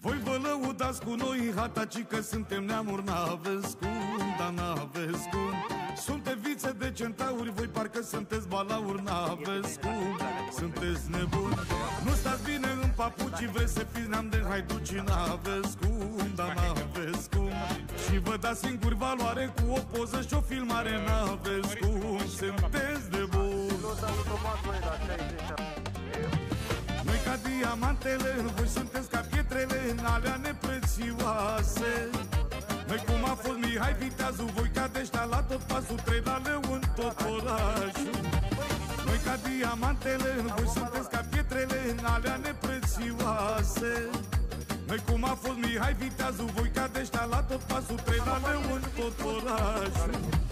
Voi vă lăudați cu noi, hataci că suntem neamuri, n-aveți cum, dar n-aveți cum. Suntem vițe de centauri, voi parcă sunteți balauri, n-aveți cum, sunteți nebuni. Nu stați bine în papuci, vreți să fiți neam de haiduci, n-aveți cum, dar n-aveți cum. Și vă dați singuri valoare cu o poză și o filmare, n-aveți cum, sunteți nebuni. Noi ca diamantele, voi sunteți ca pietrele alea neprețioase. Noi cum a fost Mihai Viteazul, voi ca deștea la tot pasul, 3 la leu în tot orașul. Noi ca diamantele, voi sunteți ca pietrele alea neprețioase. Noi cum a fost Mihai Viteazul, voi ca deștea la tot pasul, 3 la leu în tot orașul.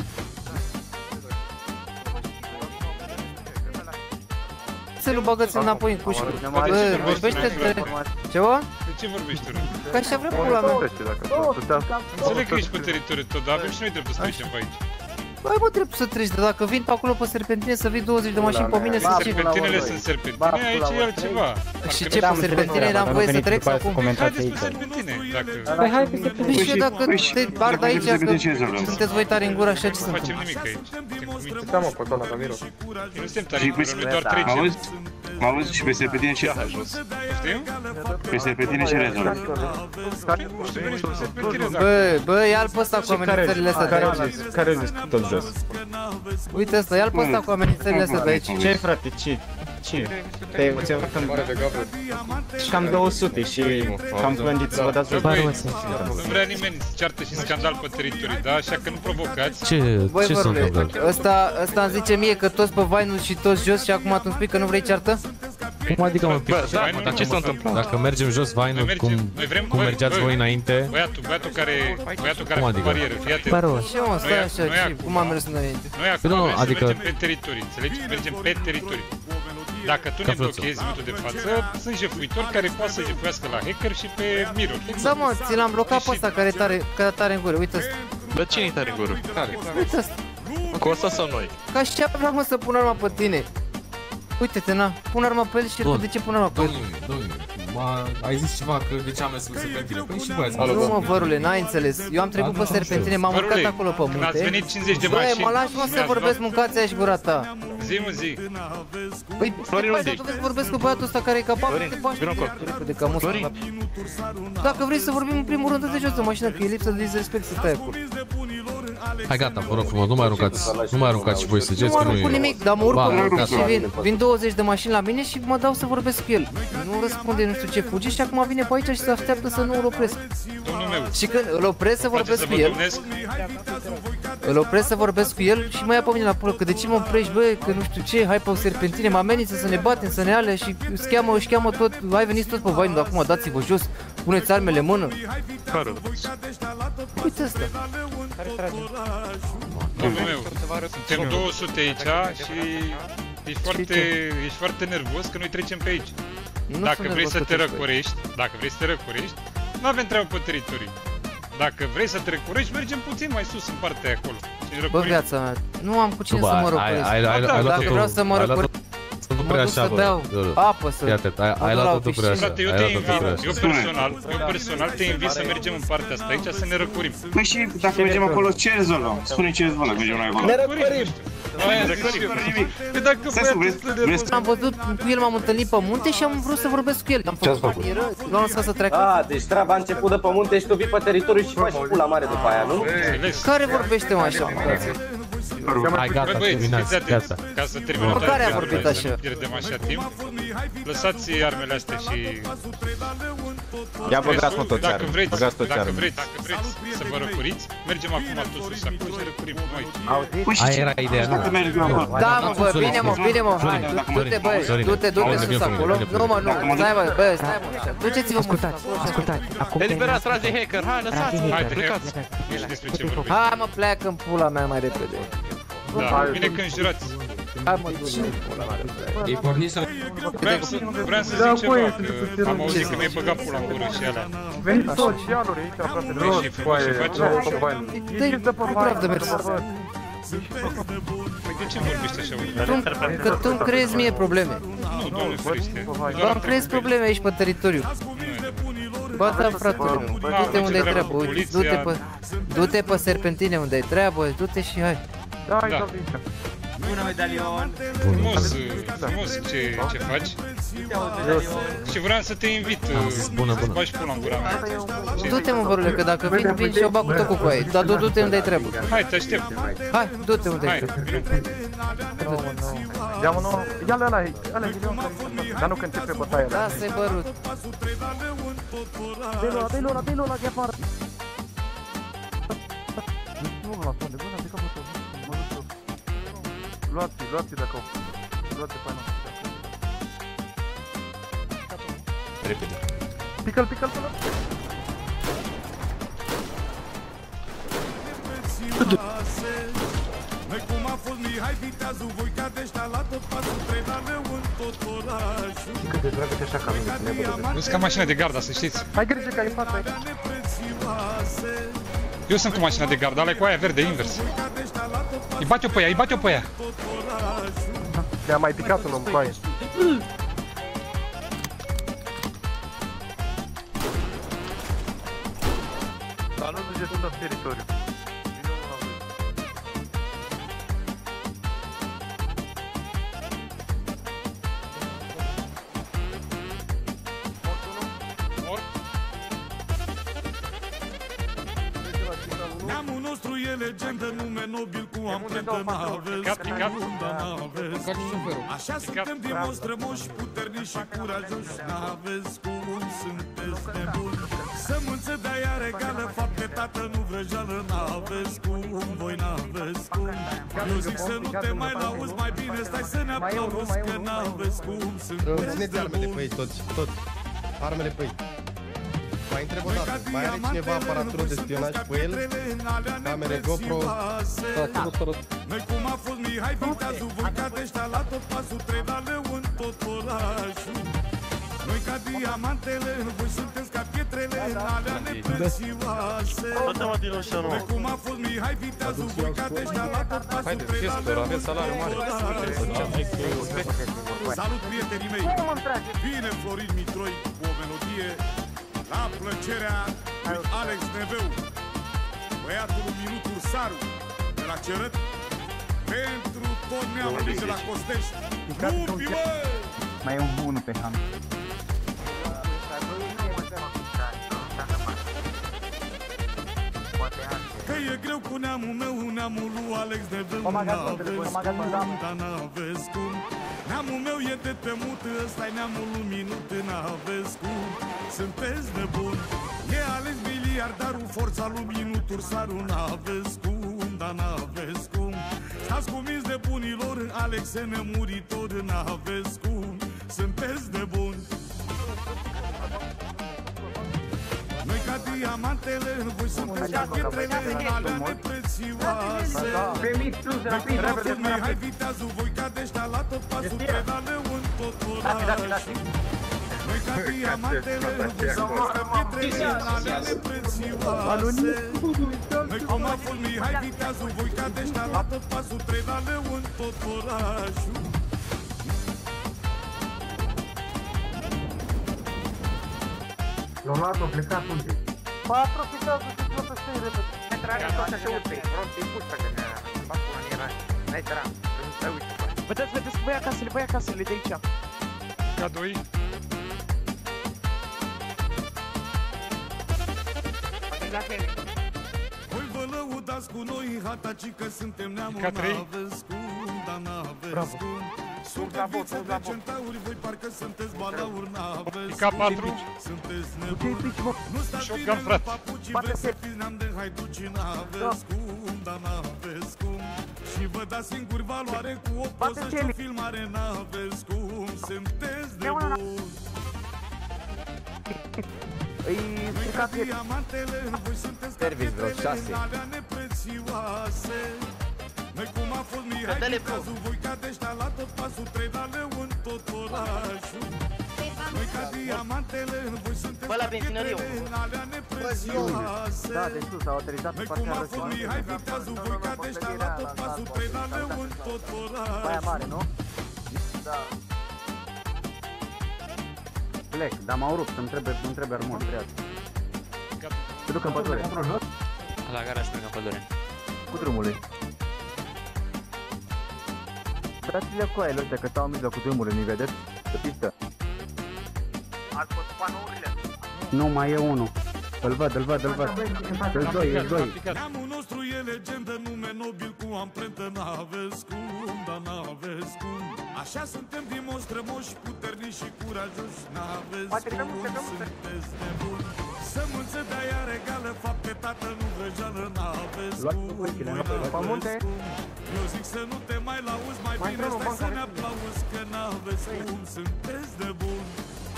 Să nu băgăți înapoi în cușcă. Bă, vorbește-te. Ceva? De ce vorbești urât? Că așa vrea pula mea. Înțeleg că ești pe teritoriul tău, dar avem și noi dreptul să trecem pe aici. Băi, mă, trebuie să treci, dar dacă vin pe acolo pe serpentine să vii 20 de mașini pe mine să ce? Serpentinele sunt serpentine, aici e altceva. Și ce, pe serpentine n-am voie să trec sau cum? Haideți pe serpentine, dacă... Păi hai pe serpentine și eu dacă te ard aici, că sunteți voi tari în gură, așa ce nu sunt? facem nimic aici. Da, mă, pe ăla, Camilo. Nu suntem tari în gură, noi doar trecem. Mă auzi și pe serpentine ce Știu? pe serpentine ce rezolvi? Bă, ia-l pe ăsta cu amenințările astea de aici. Care zis tot jos? Uite ăsta, ia-l pe ăsta cu amenințările astea de aici. Ce frate, ce? Te ți-am și cam 200 și cam plângit să vă dați jos. Nu vrea nimeni să ceartă și scandal pe teritoriu, da? Așa că nu provocați. Băi, vărule, ăsta îmi zice mie că toți pe Vainul și toți jos și acum tu îmi spui că nu vrei ceartă? Cum adică mă pic? Dar ce s-a întâmplat? Dacă mergem jos Vainul, cum mergeați voi înainte? Băiatul care pe barieră, fii atent. Ce mă, stai așa, cum am mers înainte? Noi acum mergem pe teritoriu, înțelegi? Mergem pe teritoriu. Dacă tu ne blochezi în momentul de față, sunt jefuitori care poate să jefuiască la hacker și pe mirror. Exact, mă, ți l-am blocat pe ăsta care e tare în gură, uite ăsta. Bă, cine-i tare în gură? Uite ăsta. Cu ăsta sau noi? Ca și vreau, mă, să pun arma pe tine. Uite-te, na, pun arma pe el și de ce pun arma pe el? Domnule, ai zis ceva că de ce am mers pe serpentine? Păi și voi ați mers. Nu mă, vărule, n-ai înțeles. Eu am trecut pe serpentine, m-am urcat acolo pe munte. Ați venit 50 de Băi, mașini. mă lași, mă, să vorbesc, mâncați aia și gura ta. Zi, mă, zi. Păi, dacă vrei să vorbesc cu băiatul ăsta care e capabil, te bași repede ca muscă. Dacă vrei să vorbim în primul rând, dă-te jos de mașină, că e lipsă de disrespect să stai acolo. Hai gata, vă rog frumos, nu mai aruncați și voi săgeți Nu că mă nu arunc cu e... nimic, dar mă urc pe munte și vin 20 de mașini la mine și mă dau să vorbesc cu el. Nu răspunde, nu știu ce, fuge și acum vine pe aici și se așteaptă să nu îl opresc. Domnul meu. Și când îl opresc să vorbesc cu el, îl opresc să vorbesc cu el și mă ia pe mine la pulă, că de ce mă oprești, bă, că nu știu ce, hai pe o serpentine, mă amenință să ne batem, să ne alea și își cheamă tot, hai veniți tot pe Vainu, acum dați-vă jos, puneți armele în mână. Care? Uite ăsta. Domnul meu, suntem 200 aici și ești foarte nervos că noi trecem pe aici. Dacă vrei să te răcorești, nu avem treabă pe teritoriu. Dacă vrei să te răcorești, mergem puțin mai sus în partea aia acolo. Bă, viața mea, nu am cu cine să mă răcoresc. Dacă vreau să mă răcoresc, mă duc să beau apă, să... Ai luat totul prea așa. Frate, eu personal te invit să mergem în partea asta aici să ne răcorim. Păi și dacă mergem acolo, ce rezolvăm? Spune ce rezolvăm dacă mergem noi acolo. Ne răcorim! Păi dacă Am văzut cu el, m-am întâlnit pe munte și am vrut să vorbesc cu el. Am făcut barieră, l-am lăsat să treacă. A, deci treaba a început de pe munte și tu vii pe teritoriu și faci pula mare după aia, nu? Care vorbește mă așa? Hai, gata, terminați, gata. Ca să terminăm care a vorbit așa? Pierdem așa timp. Lăsați armele astea și... Ia băgați-mă tot ce Dacă vreți arme. să vă răcoriți, mergem acum tot sus acolo și răcorim noi. Aia era ideea, nu? Da, mă, bă, bine mă, hai, du-te, bă, du-te sus acolo. Nu, mă, nu, stai, mă, bă, stai, mă, duceți-vă, ascultați, acum... Eliberați raze hacker, hai, lăsați! Hai, plecați! Nu știu despre ce vorbești. Hai, mă, pleacă în pula mea mai repede. Da, bine că înjurați. Hai, mă, duce în pula mea repede. Ei porni să... Vreau să zic ceva, că am auzit că mi-ai băgat pula în gură și alea. Veniți socialuri aici, frate, de și frumos și faci. Dă-i praf de mers. Păi de ce vorbești așa? Că tu îmi creezi mie probleme. Nu, Doamne ferește. Bă, îmi creezi probleme aici pe teritoriu. Ba da, fratele meu, du-te unde-i treabă, du-te pe serpentine unde-i treabă, du-te și hai. Da. Bună, medalion! Frumos ce faci. Și vreau să te invit să bagi pula în gura mea. Du-te, mă, bărule, că dacă vin și o bag cu tăcu cu aia, dar du-te unde-i treabă. Hai, te aștept. Hai, du-te unde-i treabă. Ia-mă, nu, ia-l ăla, dar nu că începe bătaia. Lasă-i bărut. Dă-i ăla, de afară. Nu la fonde, bă, de capul tău. Luați-i dacă au. Luați-i pe aia. Repede. Pică-l pe ăla. Noi cum a fost Mihai Viteazul, voi ca deștea la tot pasul, trei la leu în tot orașul. Și cât de dragă te așa ca mine. Nu-s ca mașina de gardă, să știți. Hai grijă că ai fața aici. Eu sunt cu mașina de gardă, ăla-i cu aia verde, invers. Îi bate-o pe ea, Le-a mai picat un om cu aia. Dar nu duceți în tot teritoriul. Neamul nostru e legendă, nume nobil cu amprentă, n-aveți cum, dar n-aveți cum. Așa suntem din mostrămoși, puternici și curajoși, n-aveți cum, sunteți nebuni. Sămânță de-aia regală, fapte tată, nu vrăjeală, n-aveți cum, voi n-aveți cum. Eu zic să nu te mai lauzi, mai bine stai să ne aplauzi, că n-aveți cum, sunteți nebuni. Armele pe ei, toți, armele pe ei. Mai întreb o dată, mai are cineva aparatură de spionaj cu el? Camere, GoPro? Noi cum a fost Mihai Viteazul, voi ca deștea la tot pasul, trei la leu în tot orașul. Noi ca diamantele, voi sunteți ca pietrele, alea neprețioase. Noi cum a fost Mihai Viteazul, voi ca deștea la tot pasul, trei la leu în tot orașul. Salut, prietenii mei! Vine Florin Mitroi cu o melodie la plăcerea lui Alex Neveu, băiatul lui Minutul Saru de la Cerăt, pentru tot neamul de la Costești. Lupi, bă! Mai e unul pe ham. Că e greu cu neamul meu, neamul lui Alex Neveu, n-aveți cum, dar n-aveți cum. Neamul meu e de pe mut, ăsta-i neamul lui Minut, n-aveți cum, sunteți nebuni. E Alex miliardarul, forța lui Minut Ursaru, n-aveți cum, dar n-aveți cum. Stați cuminți de bunilor, Alex e nemuritor, n-aveți cum, sunteți nebuni. Noi ca diamantele, voi sunteți ca pietrele, alea neprețioase. Noi cum a fost Mihai Viteazul, voi ca deștea la tot pasul, trei la leu în tot orașul. Noi ca diamantele, voi sunteți ca pietrele, alea neprețioase. Noi cum a fost Mihai Viteazul, voi ca deștea la tot pasul, trei la leu în tot orașul. L-am luat, l-am plecat unde? Patru pitează și plătă să-i repede. Ne trage tot așa uite, prost, e pușta că ne-a fac până în era. N-ai tram, nu stai uite. Vedeți, băia casele de aici. Ca doi. Voi vă lăudați cu noi, hataci că suntem neamul, n-aveți cum, dar n-aveți cum. Suntem vițe de centauri, voi parcă sunteți balauri, n-aveți cum, sunteți nebuni. Nu stați bine în papuci, vreți să fiți neam de haiduci, n-aveți cum, dar n-aveți cum. Și vă dați singuri valoare cu o poză și o filmare, n-aveți cum, sunteți nebuni. Noi ca diamantele, voi sunteți ca pietrele, alea neprețioase. Noi cum a fost Mihai Viteazul, voi ca deștea la tot pasul, trei la leu în tot orașul. Noi ca diamantele, voi sunteți ca pietrele, alea neprețioase. Noi cum a fost Mihai Viteazul, voi ca deștea la tot pasul, trei la leu în tot orașul. Baia mare, nu? Da. Plec, dar m-au rupt, îmi trebuie armuri. Te duc în pădure. La garaj merg în pădure. Cu drumul lui. Dați-le cu aia ăștia că stau în mijlocul drumului, nu-i vedeți? Pe pistă. Ați văzut panourile? Nu, mai e unul. Îl văd. Îl doi. Neamul nostru e legendă, nume nobil cu amprentă. N-aveți cum, dar n-aveți cum. Așa suntem din monstrămoși, puternici și curajoși. N-aveți cum, sunteți nebuni. Sămânță de-aia regală, fapte tată, nu vrăjeală. N-aveți cum. Eu zic să nu te mai lauzi, mai bine stai să ne aplauzi, că n-aveți cum, sunteți nebuni.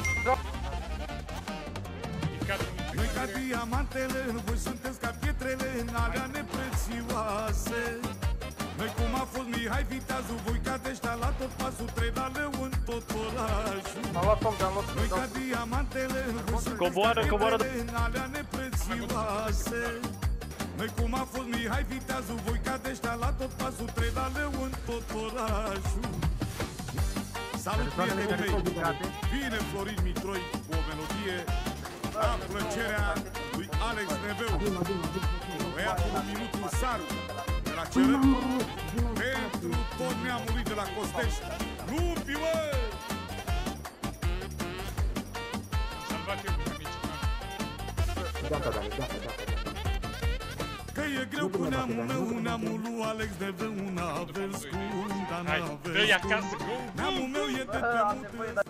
Noi ca diamantele, voi sunteți ca pietrele în alea neprețioase. Noi cum a fost Mihai Viteazul, voi ca deștea la tot pasul, 3 la leu în tot orașul. Noi ca diamantele, voi sunteți ca pietrele în alea neprețioase. Noi cum a fost Mihai Viteazul, voi ca deștea la tot pasul, 3 la leu în tot orașul. Salut prietenii mei, vine Florin Mitroi cu o melodie la plăcerea lui Alex Neveu, băiatul cu minutul Saru de la Cerăt, pentru tot neamul lui de la Costești. Lupi, mă! Salvat eu cu mici. Gata. Că e greu cu neamul meu, neamul lui Alex Neveu, n-aveți cum, dar n-aveți cum. Neamul meu e de temut.